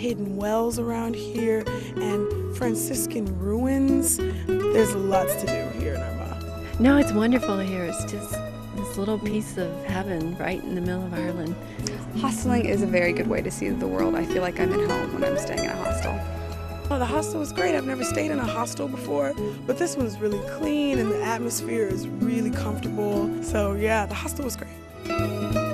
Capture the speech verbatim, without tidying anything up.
hidden wells around here and Franciscan ruins. There's lots to do here in Armagh. No, it's wonderful here. It's just this little piece of heaven right in the middle of Ireland. Hostelling is a very good way to see the world. I feel like I'm at home when I'm staying in a hostel. Oh, the hostel was great. I've never stayed in a hostel before, but this one's really clean and the atmosphere is really comfortable. So yeah, the hostel was great.